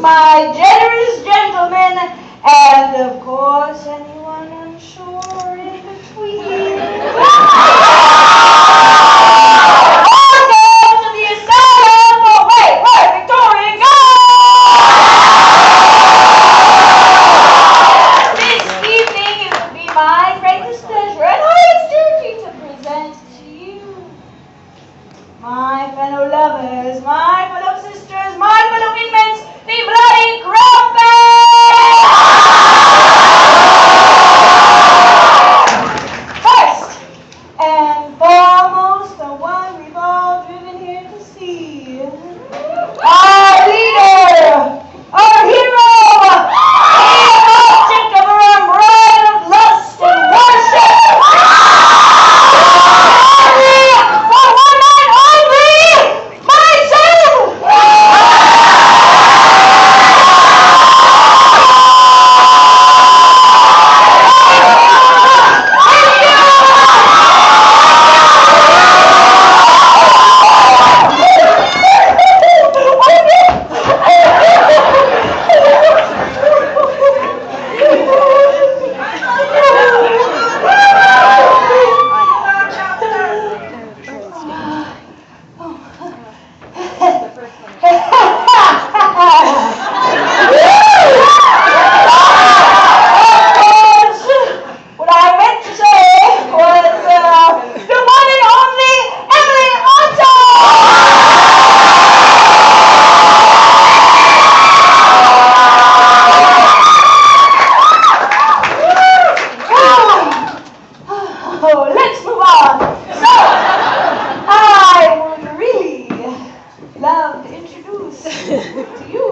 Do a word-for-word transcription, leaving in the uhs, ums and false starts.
my generous gentlemen, and of course anyone unsure in between. Welcome to the Asylum for Wait, Wait, Victorian Girls! This evening it will be my greatest pleasure and highest duty to present to you my fellow lovers, my fellow sisters, my fellow inmates, the bloody Crumpets! First and foremost, the one we've all driven here to see. Our leader, our hero, the object of our unbridled of lust and worship. Only, for one night only, myself! Love to introduce to you